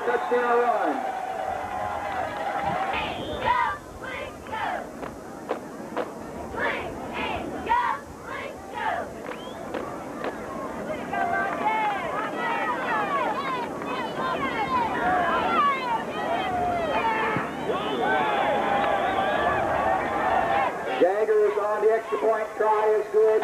touchdown run. Jaggers on the extra point try is good.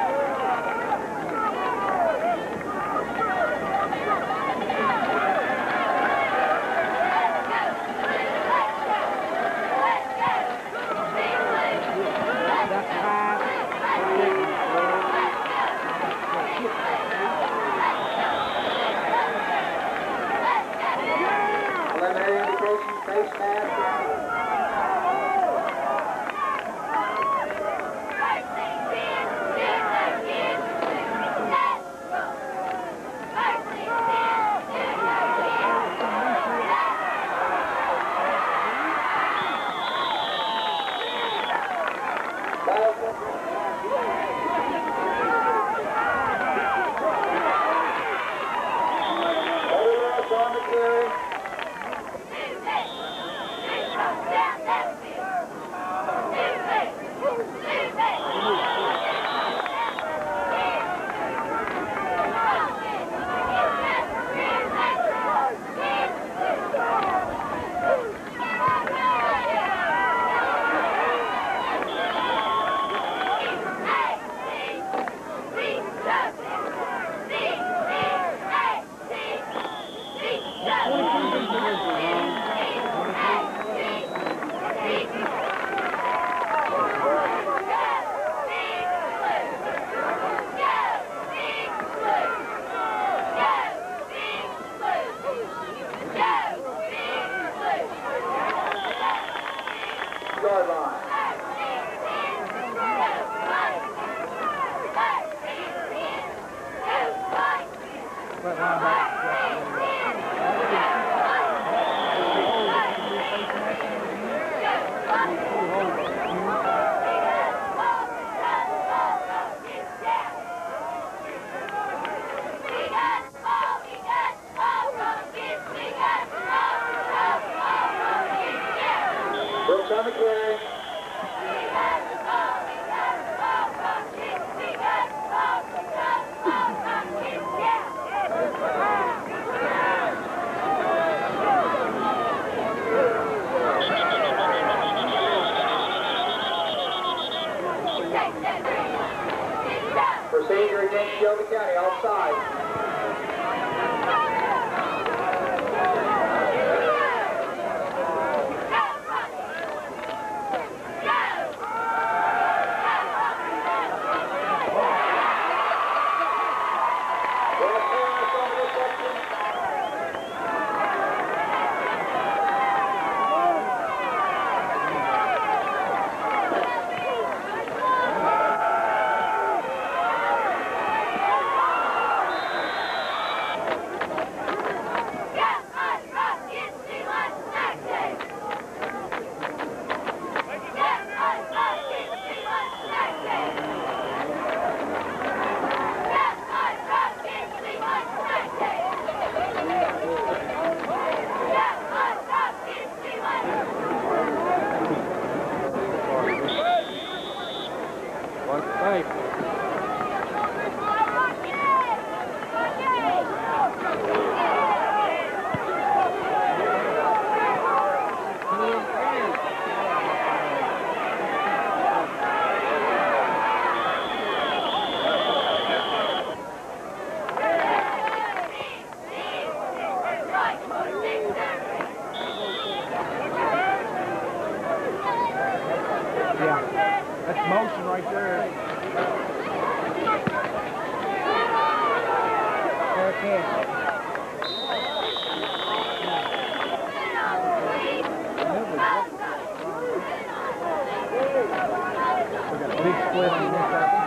Preliminary indication, face mask. On the carry. Yard line. Brooks on the carry. Procedure against Shelby County, offside. That's motion right there. We got a big split on this side.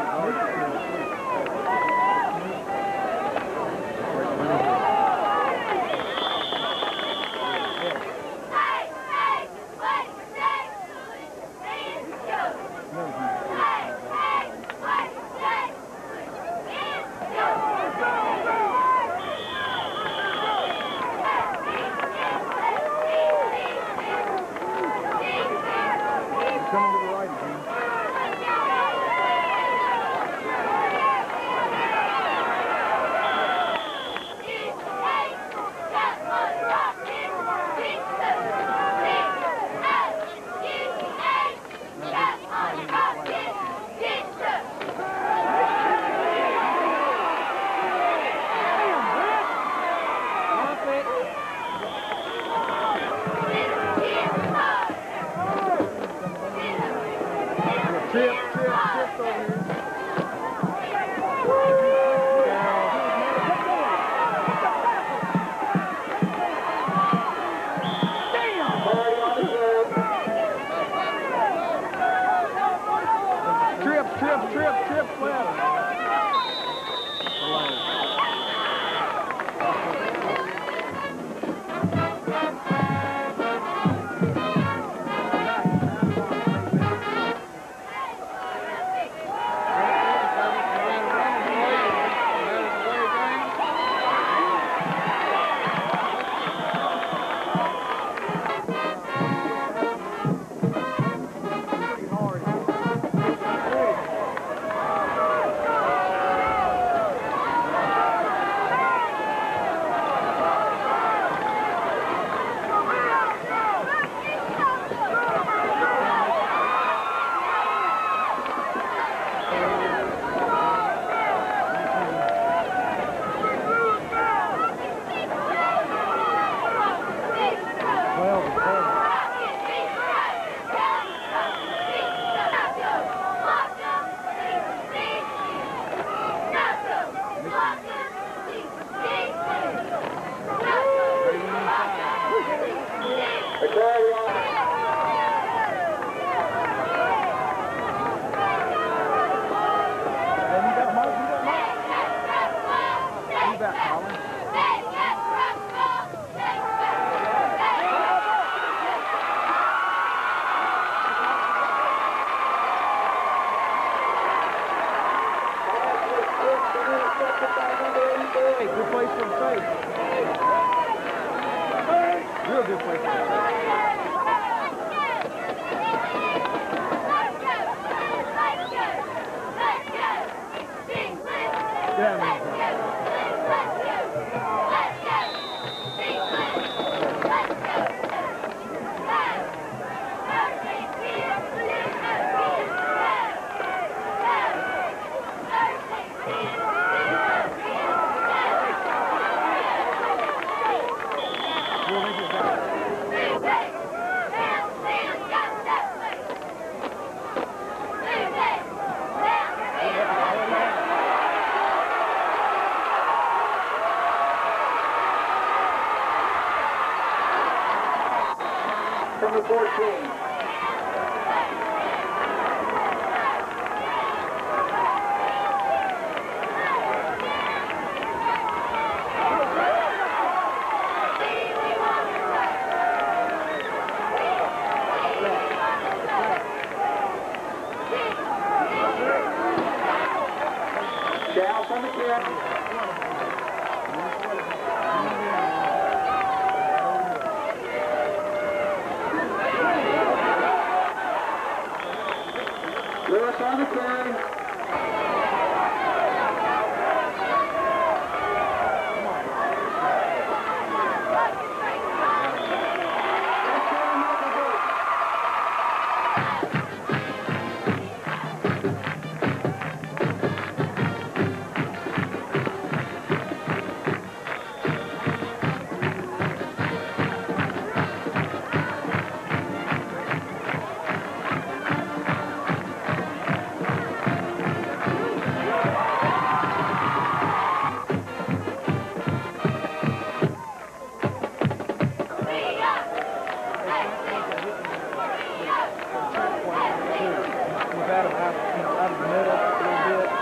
You bet, Colin. Hey, good place for a safe. Real good place for a safe. Get out of here. Number 14. Down from the kid. Lewis on the carry. Out of the middle a little bit.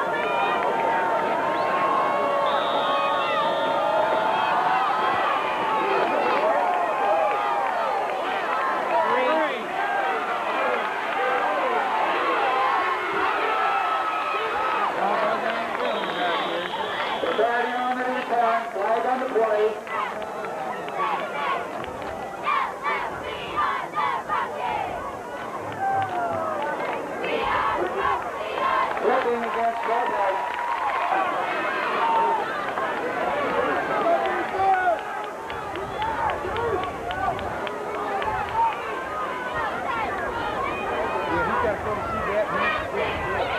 Hardin on the return. Flag on the play. Flipping against Red Light. Yeah, he's got to go to see that.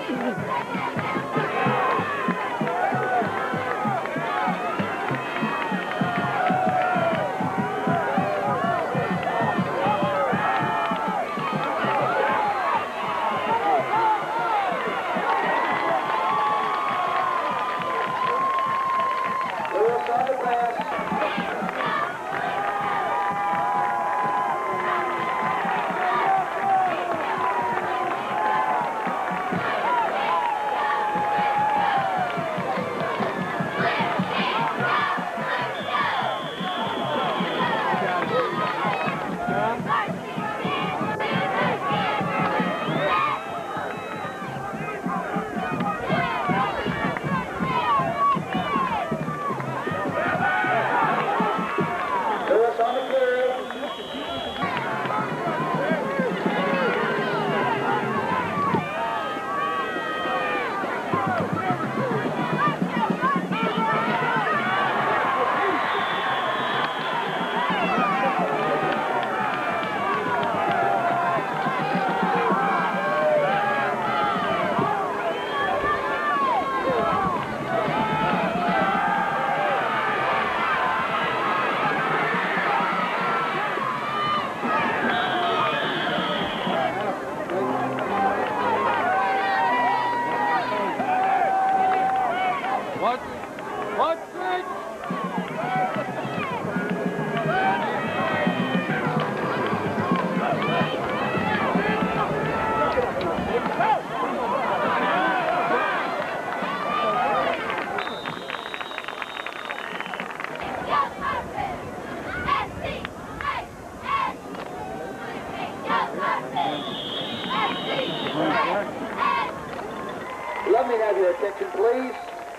Let me have your attention, please.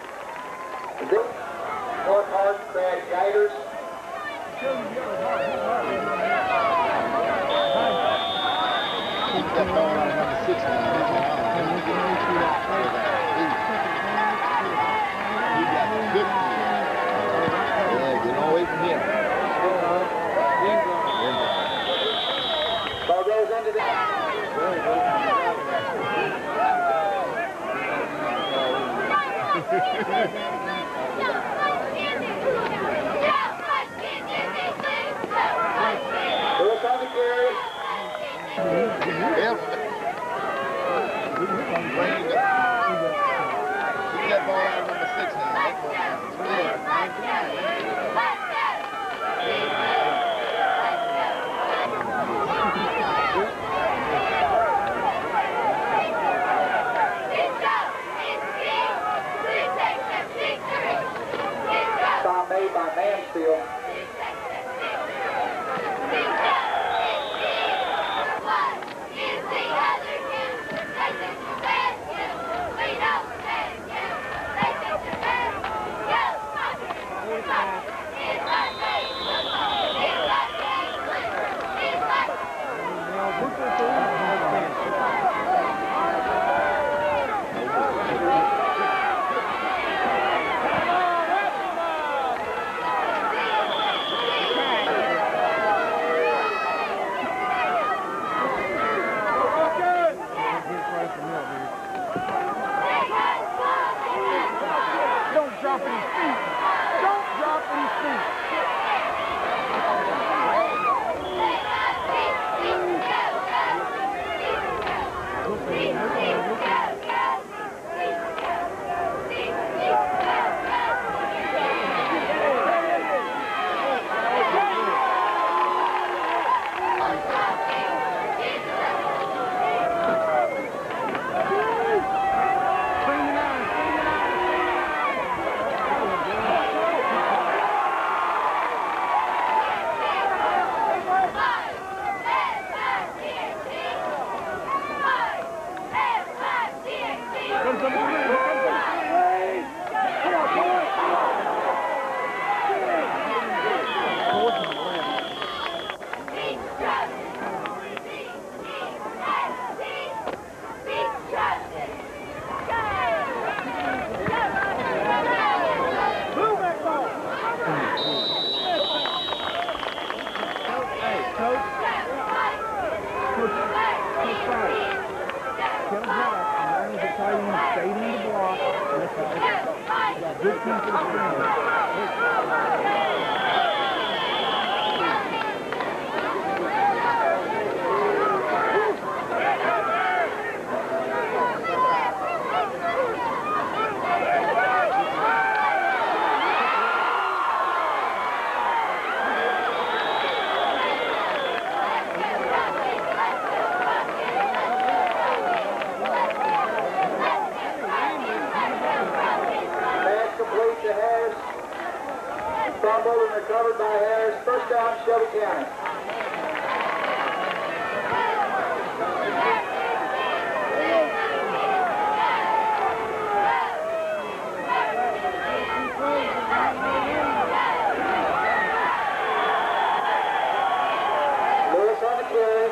This North Hardin Crag Gators. Keep that ball on number 6 now. He got good. Yeah, get away from him. Ball goes into the... Lewis on the carry. Yep. Keep that ball out of number 6 now. Foul made by Mansfield. Don't drop any feet. Don't drop any feet. Tell him Good team for the Fumbled and recovered by Harris. First down, Shelby County. Lewis on the carry.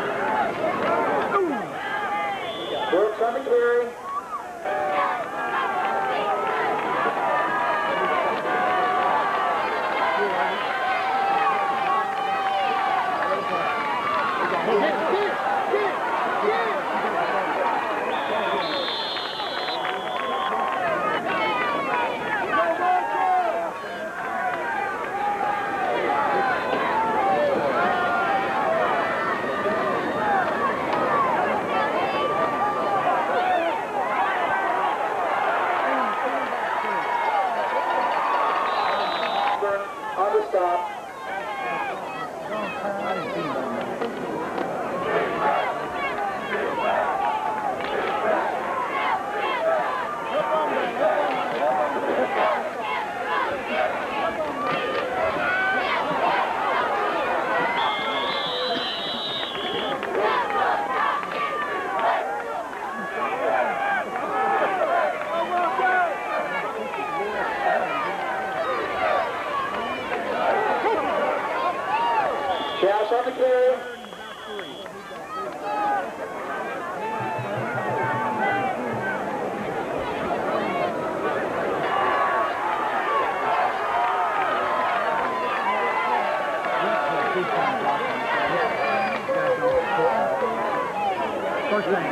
Brooks on the carry.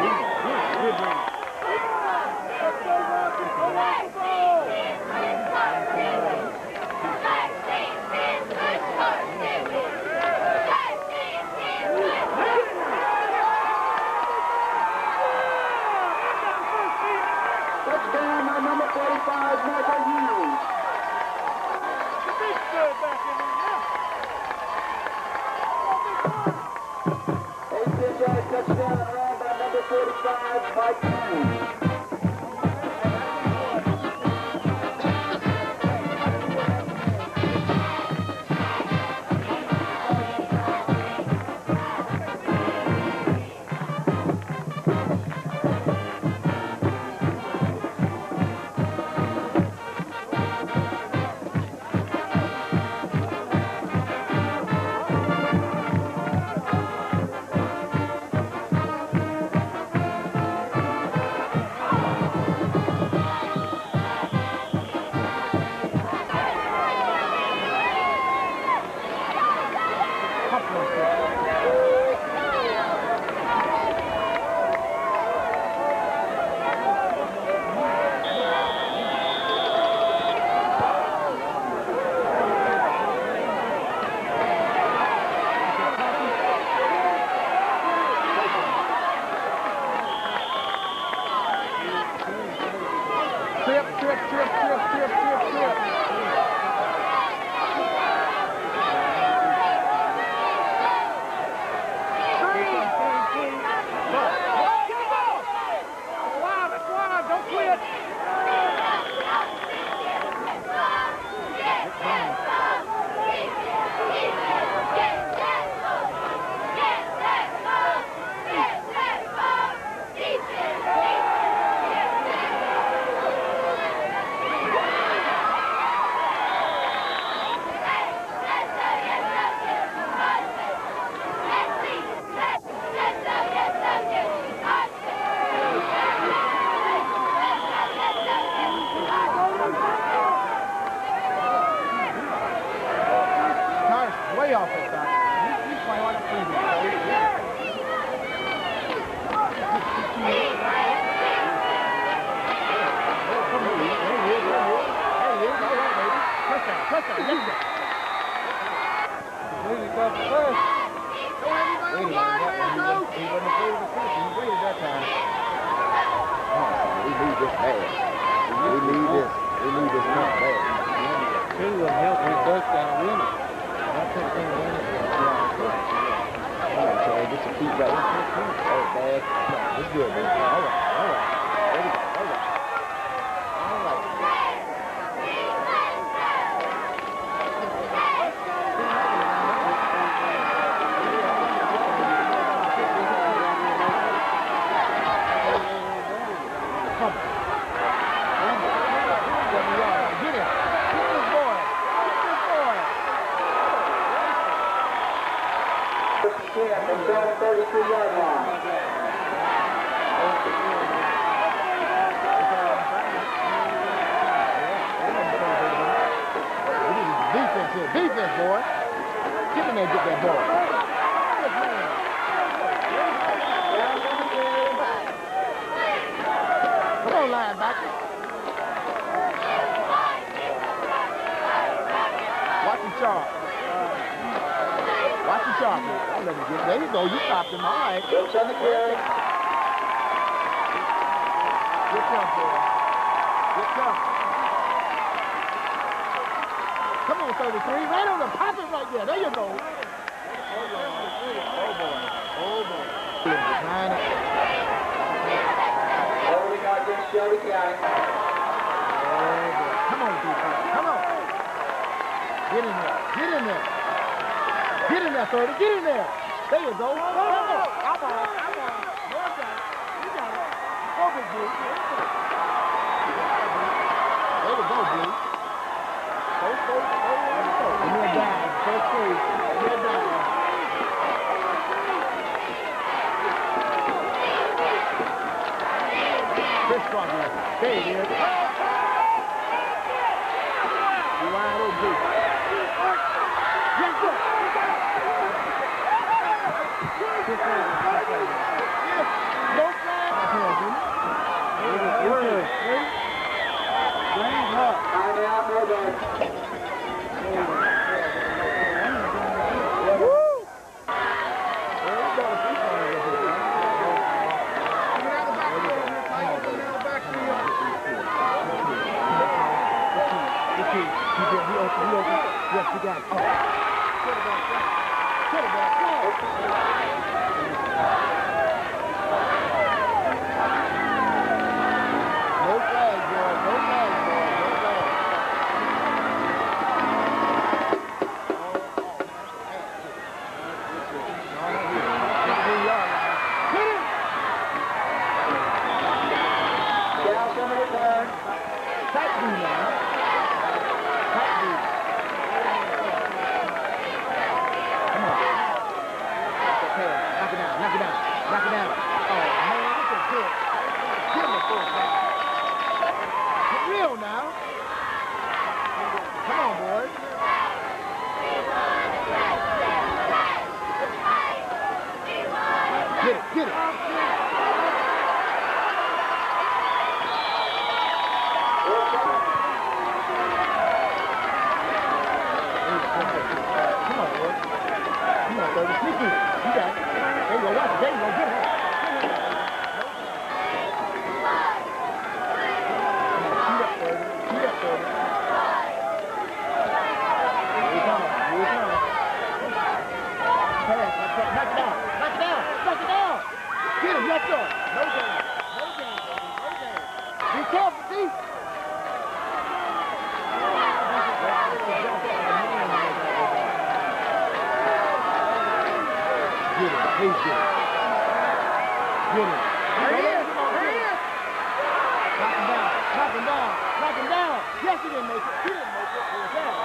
Touchdown by number 45, Michael Hughes. SCHS touchdown run by number 45, Mike Hughes. Way off the side. He's playing like a freebie. Touchdown. Yes, sir. He wasn't afraid of the first. He waited that time. We need this bad. We need this. We need this not bad. He will help his touchdown win it. Get your feet right. Oh, bad. No, it's good, man. All right. There we go. All right. From down 33-yard line. Defense here. Defense, boy. Get in there and get that ball. Come on, linebacker. Watch him sharp. Watch him sharp. Don't let him get. There you go. You stopped him. All right. Jumps on the carry. Good jump, boy. Good jump. Come on, 33. Right on the pop it right there. There you go. Oh, boy. Behind it. Holding out against Shelby County. Come on, defense. Come on. Get in there. Get in there. Get in there, 30. Get in there. There you go. Come on. I'm on. You got it. Go, Big Blue. There you go, Blue. Go. Give me a dive. First three. Give me a dive. Chris Crosby. There it is. You wide open, Blue. Yes, sir. No flag. now. Tight D. Come on. Okay. Knock it down. Knock it down. Knock it down. Oh, man, this is good. Give him a first down. Get real now. Come on, boys. Get it, get it. Come on, boys. Come on, baby. Sneak in. You got it. There you go. Watch it. There you go. Get it. Yes, sir. No game. No game. No game. Be careful, D. Get him. Please get him. Get him. There he is. There he is. Knock him down. Knock him down. Knock him down. Yes, he didn't make it. He didn't make it. He was down.